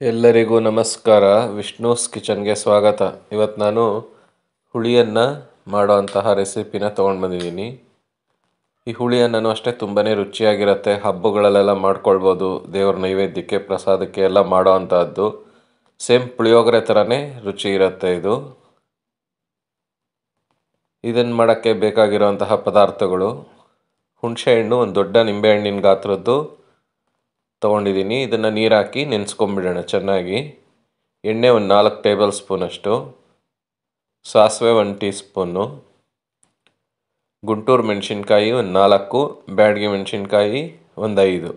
ಎಲ್ಲರಿಗೂ ನಮಸ್ಕಾರ. ವಿಷ್ಣುಸ್ ಕಿಚನ್ಗೆ ಸ್ವಾಗತ. ಇವತ್ತು ನಾನು ಹುಳಿಯನ್ನು ಮಾಡೋಂತಹ ರೆಸಿಪಿನ ತೊಗೊಂಡು ಬಂದಿದ್ದೀನಿ. ಈ ಹುಳಿಯನ್ನೂ ಅಷ್ಟೇ ತುಂಬಾ ರುಚಿಯಾಗಿರುತ್ತೆ. ಹಬ್ಬಗಳಲ್ಲೆಲ್ಲ ಮಾಡ್ಕೊಳ್ಬೋದು. ದೇವ್ರ ನೈವೇದ್ಯಕ್ಕೆ, ಪ್ರಸಾದಕ್ಕೆ ಎಲ್ಲ ಮಾಡೋ ಅಂಥದ್ದು. ಸೇಮ್ ಪುಳಿಯೋಗರೆ ಥರನೇ ರುಚಿ ಇರುತ್ತೆ ಇದು. ಇದನ್ನು ಮಾಡೋಕ್ಕೆ ಬೇಕಾಗಿರುವಂತಹ ಪದಾರ್ಥಗಳು: ಹುಣಸೆಹಣ್ಣು, ಒಂದು ದೊಡ್ಡ ನಿಂಬೆಹಣ್ಣಿನ ಗಾತ್ರದ್ದು ತೊಗೊಂಡಿದ್ದೀನಿ. ಇದನ್ನು ನೀರು ಹಾಕಿ ನೆನೆಸ್ಕೊಂಬಿಡೋಣ ಚೆನ್ನಾಗಿ. ಎಣ್ಣೆ ಒಂದು 4 ಟೇಬಲ್ ಸ್ಪೂನಷ್ಟು, ಸಾಸಿವೆ 1 ಟೀ ಸ್ಪೂನು, ಗುಂಟೂರು ಮೆಣಸಿನ್ಕಾಯಿ ಒಂದು 4, ಬ್ಯಾಡಗಿ ಮೆಣಸಿನ್ಕಾಯಿ ಒಂದು 5,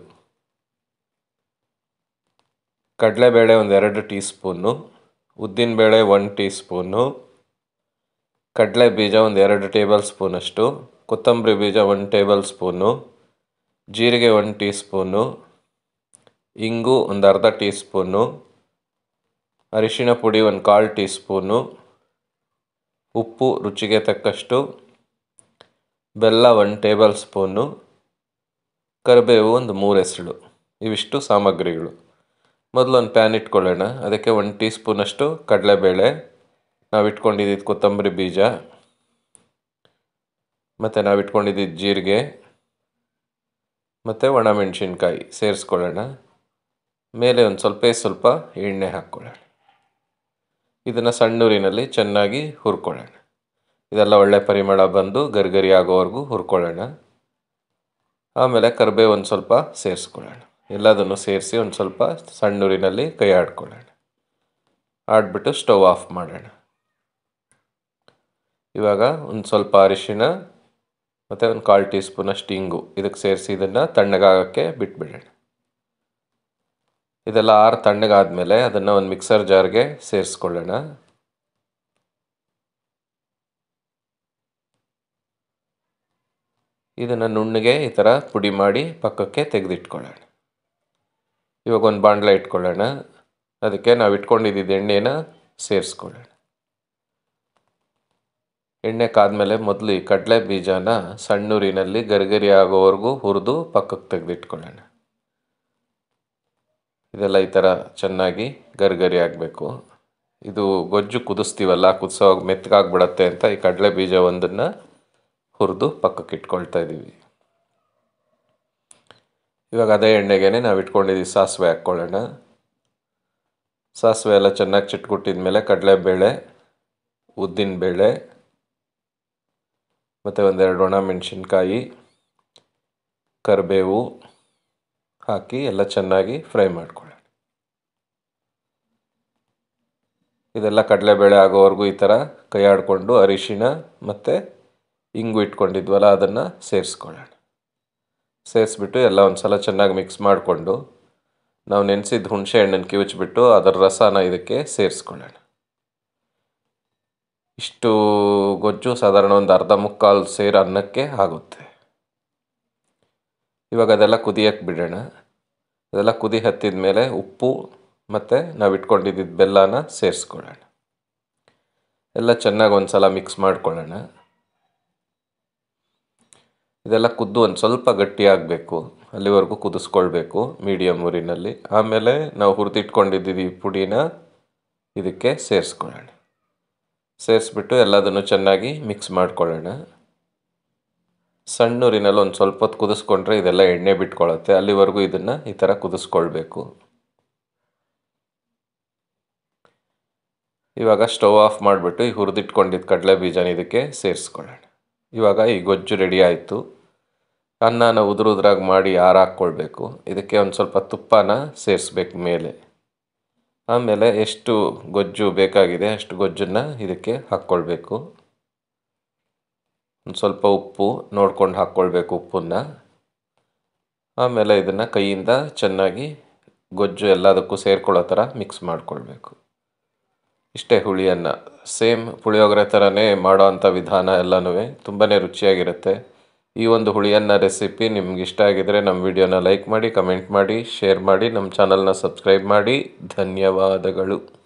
ಕಡಲೆಬೇಳೆ ಒಂದು 2 ಟೀ ಸ್ಪೂನು, ಉದ್ದಿನಬೇಳೆ 1 ಟೀ ಸ್ಪೂನು, ಕಡಲೆ ಬೀಜ ಒಂದು 2 ಟೇಬಲ್ ಸ್ಪೂನಷ್ಟು, ಕೊತ್ತಂಬರಿ ಬೀಜ 1 ಟೇಬಲ್ ಸ್ಪೂನು, ಜೀರಿಗೆ 1 ಟೀ ಸ್ಪೂನು, ಇಂಗು ಒಂದು ಅರ್ಧ ಟೀ ಸ್ಪೂನು, ಅರಿಶಿಣ ಪುಡಿ ಒಂದು 1/4 ಟೀ ಸ್ಪೂನು, ಉಪ್ಪು ರುಚಿಗೆ ತಕ್ಕಷ್ಟು, ಬೆಲ್ಲ 1 ಟೇಬಲ್ ಸ್ಪೂನು, ಕರಿಬೇವು ಒಂದು 3 ಎಸಳು. ಇವಿಷ್ಟು ಸಾಮಗ್ರಿಗಳು. ಮೊದಲು ಒಂದು ಪ್ಯಾನ್ ಇಟ್ಕೊಳ್ಳೋಣ. ಅದಕ್ಕೆ 1 ಟೀ ಸ್ಪೂನಷ್ಟು ಕಡಲೆಬೇಳೆ, ನಾವು ಇಟ್ಕೊಂಡಿದ್ದು ಕೊತ್ತಂಬರಿ ಬೀಜ, ಮತ್ತು ನಾವು ಇಟ್ಕೊಂಡಿದ್ದು ಜೀರಿಗೆ ಮತ್ತು ಒಣಮೆಣಸಿನ್ಕಾಯಿ ಸೇರಿಸ್ಕೊಳ್ಳೋಣ. ಮೇಲೆ ಒಂದು ಸ್ವಲ್ಪ ಎಣ್ಣೆ ಹಾಕ್ಕೊಳ್ಳೋಣ. ಇದನ್ನು ಸಣ್ಣೂರಿನಲ್ಲಿ ಚೆನ್ನಾಗಿ ಹುರ್ಕೊಳ್ಳೋಣ. ಇದೆಲ್ಲ ಒಳ್ಳೆ ಪರಿಮಳ ಬಂದು ಗರಿಗರಿ ಆಗೋವರೆಗೂ ಹುರ್ಕೊಳ್ಳೋಣ. ಆಮೇಲೆ ಕರಿಬೇವು ಒಂದು ಸ್ವಲ್ಪ ಸೇರಿಸ್ಕೊಳ್ಳೋಣ. ಎಲ್ಲದನ್ನು ಸೇರಿಸಿ ಒಂದು ಸ್ವಲ್ಪ ಸಣ್ಣೂರಿನಲ್ಲಿ ಕೈ ಆಡ್ಕೊಳ್ಳೋಣ. ಆಡ್ಬಿಟ್ಟು ಸ್ಟವ್ ಆಫ್ ಮಾಡೋಣ. ಇವಾಗ ಒಂದು ಸ್ವಲ್ಪ ಅರಿಶಿಣ ಮತ್ತು ಒಂದು 1/4 ಟೀ ಸ್ಪೂನಷ್ಟು ಇಂಗು ಇದಕ್ಕೆ ಸೇರಿಸಿ ಇದನ್ನು ತಣ್ಣಗಾಗೋಕ್ಕೆ ಬಿಟ್ಬಿಡೋಣ. ಇದೆಲ್ಲ ತಣ್ಣಗಾದ್ಮೇಲೆ ಅದನ್ನು ಒಂದು ಮಿಕ್ಸರ್ ಜಾರ್ಗೆ ಸೇರಿಸ್ಕೊಳ್ಳೋಣ. ಇದನ್ನು ನುಣ್ಣಗೆ ಈ ಥರ ಪುಡಿ ಮಾಡಿ ಪಕ್ಕಕ್ಕೆ ತೆಗೆದಿಟ್ಕೊಳ್ಳೋಣ. ಇವಾಗ ಒಂದು ಬಾಣಲೆ ಇಟ್ಕೊಳ್ಳೋಣ. ಅದಕ್ಕೆ ನಾವು ಇಟ್ಕೊಂಡಿದ್ದು ಎಣ್ಣೆನ ಸೇರಿಸ್ಕೊಳ್ಳೋಣ. ಎಣ್ಣೆ ಕಾದ್ಮೇಲೆ ಮೊದಲು ಈ ಕಡಲೆ ಬೀಜನ ಸಣ್ಣೂರಿನಲ್ಲಿ ಗರಿಗರಿ ಆಗೋವರೆಗೂ ಹುರಿದು ಪಕ್ಕಕ್ಕೆ ತೆಗೆದಿಟ್ಕೊಳ್ಳೋಣ. ಇದೆಲ್ಲ ಈ ಥರ ಚೆನ್ನಾಗಿ ಗರಿಗರಿ ಆಗಬೇಕು. ಇದು ಗೊಜ್ಜು ಕುದಿಸ್ತೀವಲ್ಲ, ಕುದಿಸೋವಾಗ ಮೆತ್ತಗಾಗ್ಬಿಡತ್ತೆ ಅಂತ ಈ ಕಡಲೆ ಬೀಜ ಒಂದನ್ನು ಹುರಿದು ಪಕ್ಕಕ್ಕೆ ಇಟ್ಕೊಳ್ತಾ ಇದ್ದೀವಿ. ಇವಾಗ ಅದೇ ಎಣ್ಣೆಗೆ ನಾವು ಇಟ್ಕೊಂಡಿದ್ದೀವಿ ಸಾಸಿವೆ ಹಾಕ್ಕೊಳ್ಳೋಣ. ಸಾಸಿವೆ ಎಲ್ಲ ಚೆನ್ನಾಗಿ ಚಿಟ್ಕುಟ್ಟಿದ ಮೇಲೆ ಕಡಲೆಬೇಳೆ, ಉದ್ದಿನಬೇಳೆ ಮತ್ತು 1-2 ಒಣಮೆಣಸಿನ್ಕಾಯಿ, ಕರಿಬೇವು ಹಾಕಿ ಎಲ್ಲ ಚೆನ್ನಾಗಿ ಫ್ರೈ ಮಾಡ್ಕೊಳ್ಳೋಣ. ಇದೆಲ್ಲ ಕಡಲೆಬೇಳೆ ಆಗೋವರೆಗೂ ಈ ಥರ ಕೈ ಆಡಿಕೊಂಡು ಅರಿಶಿಣ ಮತ್ತು ಇಂಗು ಇಟ್ಕೊಂಡಿದ್ವಲ್ಲ ಅದನ್ನು ಸೇರಿಸ್ಕೊಳ್ಳೋಣ. ಸೇರಿಸ್ಬಿಟ್ಟು ಎಲ್ಲ ಒಂದು ಸಲ ಚೆನ್ನಾಗಿ ಮಿಕ್ಸ್ ಮಾಡಿಕೊಂಡು ನಾವು ನೆನೆಸಿದ ಹುಣಸೆ ಹಣ್ಣನ್ನು ಕಿವುಚ್ಬಿಟ್ಟು ಅದರ ರಸನ ಇದಕ್ಕೆ ಸೇರಿಸ್ಕೊಳ್ಳೋಣ. ಇಷ್ಟು ಗೊಜ್ಜು ಸಾಧಾರಣ ಒಂದು ಅರ್ಧ ಮುಕ್ಕಾಲು ಸೇರು ಅನ್ನಕ್ಕೆ ಆಗುತ್ತೆ. ಇವಾಗ ಅದೆಲ್ಲ ಕುದಿಯಕ್ಕೆ ಬಿಡೋಣ. ಅದೆಲ್ಲ ಕುದಿ ಹತ್ತಿದ ಮೇಲೆ ಉಪ್ಪು ಮತ್ತು ನಾವು ಇಟ್ಕೊಂಡಿದ್ದು ಬೆಲ್ಲನ ಸೇರಿಸ್ಕೊಳ್ಳೋಣ. ಎಲ್ಲ ಚೆನ್ನಾಗಿ ಒಂದು ಸಲ ಮಿಕ್ಸ್ ಮಾಡ್ಕೊಳ್ಳೋಣ. ಇದೆಲ್ಲ ಕುದ್ದು ಒಂದು ಸ್ವಲ್ಪ ಗಟ್ಟಿಯಾಗಬೇಕು, ಅಲ್ಲಿವರೆಗೂ ಕುದಿಸ್ಕೊಳ್ಬೇಕು ಮೀಡಿಯಮ್ ಊರಿನಲ್ಲಿ. ಆಮೇಲೆ ನಾವು ಹುರಿದಿಟ್ಕೊಂಡಿದ್ದು ಈ ಪುಡಿನ ಇದಕ್ಕೆ ಸೇರಿಸ್ಕೊಳ್ಳೋಣ. ಸೇರಿಸ್ಬಿಟ್ಟು ಎಲ್ಲದನ್ನು ಚೆನ್ನಾಗಿ ಮಿಕ್ಸ್ ಮಾಡ್ಕೊಳ್ಳೋಣ. ಸಣ್ಣೂರಿನಲ್ಲಿ ಒಂದು ಸ್ವಲ್ಪ ಹೊತ್ತು ಕುದಿಸ್ಕೊಂಡ್ರೆ ಇದೆಲ್ಲ ಎಣ್ಣೆ ಬಿಟ್ಕೊಳ್ಳುತ್ತೆ. ಅಲ್ಲಿವರೆಗೂ ಇದನ್ನು ಈ ಥರ ಕುದಿಸ್ಕೊಳ್ಬೇಕು. ಇವಾಗ ಸ್ಟವ್ ಆಫ್ ಮಾಡಿಬಿಟ್ಟು ಈ ಹುರಿದಿಟ್ಕೊಂಡಿದ್ದು ಕಡಲೆ ಬೀಜನ ಇದಕ್ಕೆ ಸೇರಿಸ್ಕೊಳ್ಳೋಣ. ಇವಾಗ ಈ ಗೊಜ್ಜು ರೆಡಿ ಆಯಿತು. ಅನ್ನನ ಉದುರಾಗಿ ಮಾಡಿ ಹಾಕ್ಕೊಳ್ಬೇಕು. ಇದಕ್ಕೆ ಒಂದು ಸ್ವಲ್ಪ ತುಪ್ಪನ ಸೇರಿಸ್ಬೇಕು ಮೇಲೆ. ಆಮೇಲೆ ಎಷ್ಟು ಗೊಜ್ಜು ಬೇಕಾಗಿದೆ ಅಷ್ಟು ಗೊಜ್ಜನ್ನು ಇದಕ್ಕೆ ಹಾಕ್ಕೊಳ್ಬೇಕು. ಒಂದು ಸ್ವಲ್ಪ ಉಪ್ಪು ನೋಡ್ಕೊಂಡು ಹಾಕ್ಕೊಳ್ಬೇಕು ಉಪ್ಪನ್ನು. ಆಮೇಲೆ ಇದನ್ನು ಕೈಯಿಂದ ಚೆನ್ನಾಗಿ ಗೊಜ್ಜು ಎಲ್ಲದಕ್ಕೂ ಸೇರ್ಕೊಳ್ಳೋ ಥರ ಮಿಕ್ಸ್ ಮಾಡಿಕೊಳ್ಬೇಕು. ಇಷ್ಟೇ ಹುಳಿಯನ್ನ. ಸೇಮ್ ಪುಳಿಯೋಗರೆ ಥರನೇ ಮಾಡೋ ಅಂಥ ವಿಧಾನ ಎಲ್ಲನೂ ತುಂಬಾ ರುಚಿಯಾಗಿರುತ್ತೆ. ಈ ಒಂದು ಹುಳಿಯನ್ನ ರೆಸಿಪಿ ನಿಮ್ಗೆ ಇಷ್ಟ ಆಗಿದರೆ ನಮ್ಮ ವಿಡಿಯೋನ ಲೈಕ್ ಮಾಡಿ, ಕಮೆಂಟ್ ಮಾಡಿ, ಶೇರ್ ಮಾಡಿ, ನಮ್ಮ ಚಾನಲ್ನ ಸಬ್ಸ್ಕ್ರೈಬ್ ಮಾಡಿ. ಧನ್ಯವಾದಗಳು.